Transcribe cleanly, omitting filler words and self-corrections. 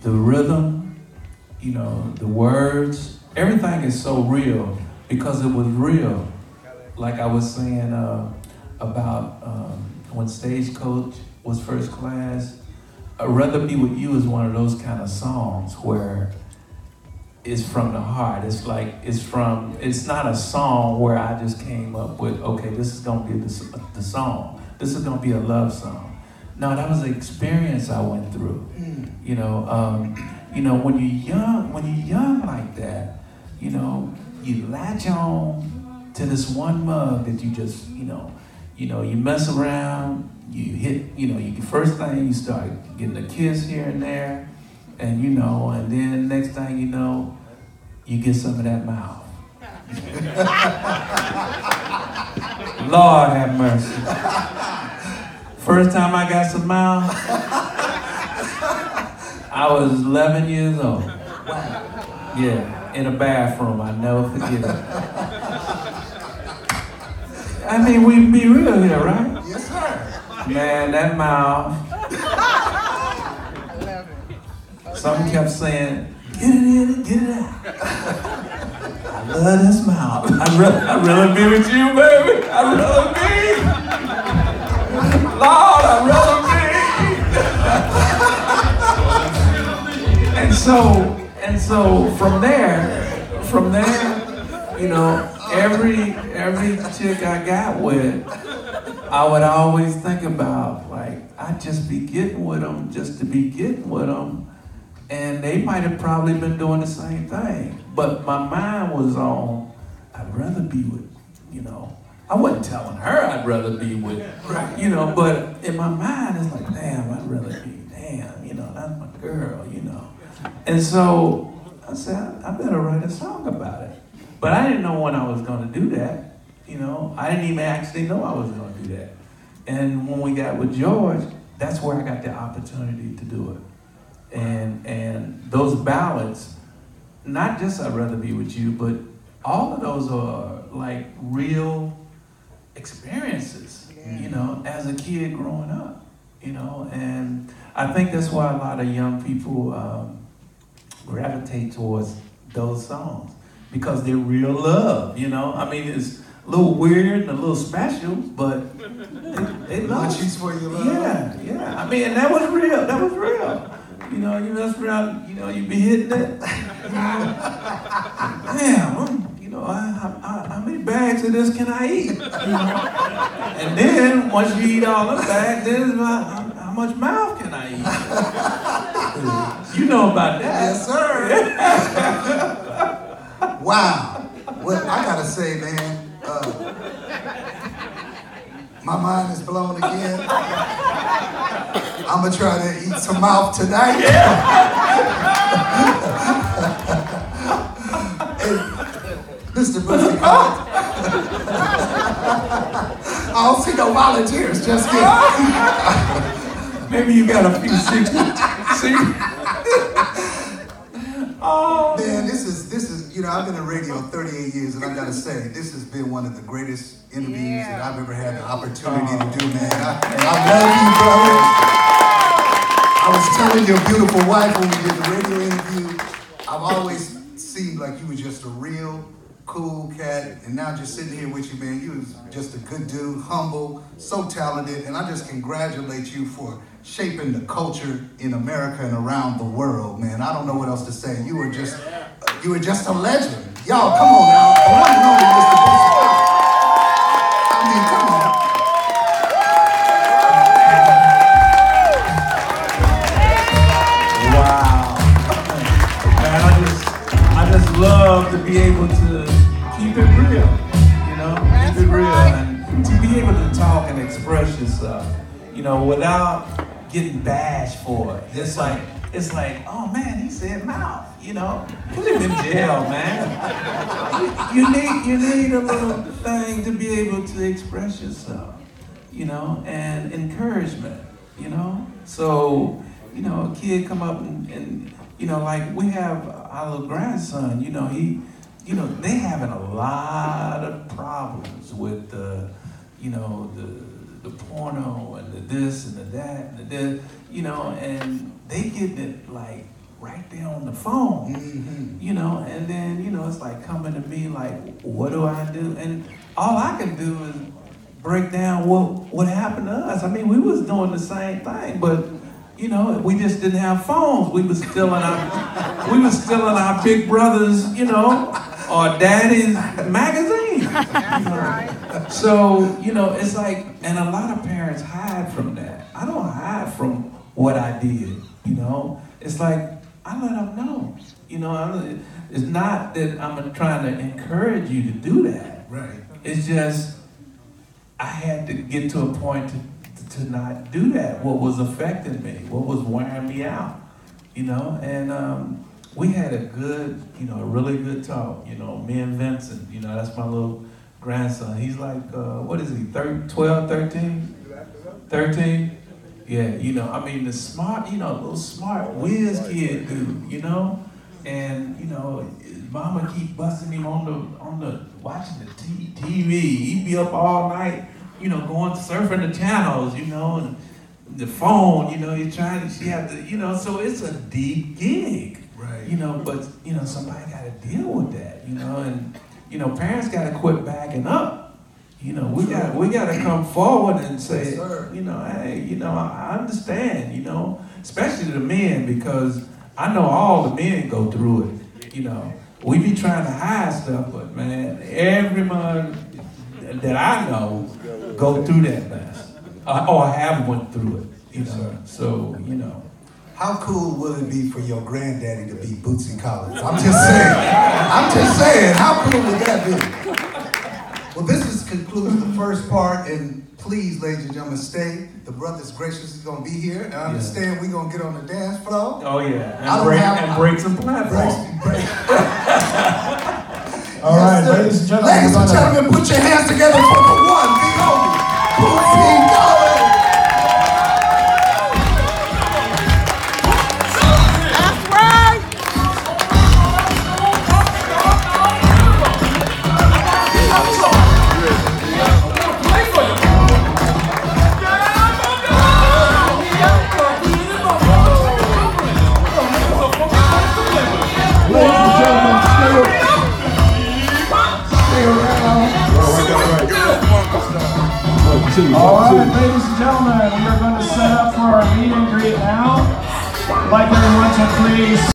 the rhythm, you know, the words, everything is so real because it was real. Like I was saying about when Stagecoach was First Class, I'd Rather Be With You is one of those kind of songs where it's from the heart. It's like, it's not a song where I just came up with, okay, this is gonna be the song. This is gonna be a love song. No, that was an experience I went through. You know, when you're young like that, you know, you latch on to this one mug that you just, you mess around, you hit, you first thing you start getting a kiss here and there, and and then next thing you know, you get some of that mouth. Lord have mercy. First time I got some mouth, I was 11 years old. Yeah, in a bathroom, I never forget it. I mean, we be real here, right? Yes, sir. Man, that mouth. Something kept saying, get it in and get it out. I love this mouth. I'd rather be with you, baby. I'd rather be. Lord, I'd rather be. And so from there, every chick I got with, I would always think about, like, I'd just be getting with them just to be getting with them. And they might have probably been doing the same thing. But my mind was on, I'd rather be with, I wasn't telling her I'd rather be with, but in my mind it's like, damn, I'd rather be, that's my girl, And so I said, I better write a song about it. But I didn't know when I was gonna do that, I didn't even actually know I was gonna do that. And when we got with George, that's where I got the opportunity to do it. And those ballads, not just I'd Rather Be With You, but all of those are like real experiences, as a kid growing up, and I think that's why a lot of young people gravitate towards those songs, because they're real love, I mean, it's a little weird and a little special, but they love it. For your love. Yeah, I mean, and that was real. You mess around, you be hitting it. Damn, how many bags of this can I eat? And then once you eat all the bags, then it's about how much mouth can I eat? You know about that. Yes, sir. Wow. Well, I gotta say, man, my mind is blown again. I'm gonna try to eat some mouth tonight. Hey, Mr. Bootsy, I don't see no volunteers, just kidding. Maybe you got a few secrets. Oh. Man, this is, I've been in radio 38 years, and I gotta say, this has been one of the greatest interviews that I've ever had the opportunity to do, man. I love you, brother. I was telling your beautiful wife when we did the radio interview, I've always seemed like you were just a real cool cat, and now just sitting here with you, man, you was just a good dude, humble, so talented, and I just congratulate you for shaping the culture in America and around the world, man. I don't know what else to say. You were just a legend. Y'all, come on now. The one and only Mr. Bootsy. I mean, come on. Wow. Man, I just love to be able to keep it real, keep it real, and to be able to talk and express yourself, without getting bashed for it. It's like, oh man, he said mouth, put him in jail, man. You need a little thing to be able to express yourself, and encouragement, So, a kid come up and like we have our little grandson, they having a lot of problems with the porno and the this and the that and the this, and they getting it like right there on the phone, you know, and then, you know, it's like coming to me like, what do I do? And all I can do is break down what happened to us. I mean, we was doing the same thing, but you know, we just didn't have phones. We was still in our big brother's, you know, or daddy's magazine. You know? So, you know, it's like, and a lot of parents hide from that. I don't hide from what I did, you know. It's like, I let them know, you know. It's not that I'm trying to encourage you to do that. Right. It's just, I had to get to a point to not do that, what was affecting me, what was wearing me out, you know, and we had a good, you know, a really good talk, you know, me and Vincent, you know, that's my little grandson, he's like, what is he, 12, 13? 13? Yeah, you know, I mean, the smart, you know, little smart whiz kid dude, you know, and, you know, his mama keep busting him on the watching the TV, he'd be up all night, you know, going surfing the channels, you know, and the phone, you know, she had to, you know, so it's a deep gig, right? You know, but, you know, somebody got to deal with that, you know, and, you know, parents got to quit backing up, you know, we got to come forward and say, yes, you know, hey, you know, I understand, you know, especially the men, because I know all the men go through it, you know, we be trying to hide stuff, but man, everyone that I know go through that mess, or have went through it, you know. So, you know. How cool will it be for your granddaddy to be Bootsy Collins? I'm just saying. I'm just saying. How cool would that be? Well, this concludes the first part, and please, ladies and gentlemen, stay. The brother's gracious is going to be here, and I understand we're going to get on the dance floor. Oh yeah, and break some platforms. All right, ladies and gentlemen. Ladies and gentlemen, put your hands together for the one, the only, Bootsy Collins. That's right. All right, ladies and gentlemen, we are going to set up for our meet and greet now. I'd like everyone to please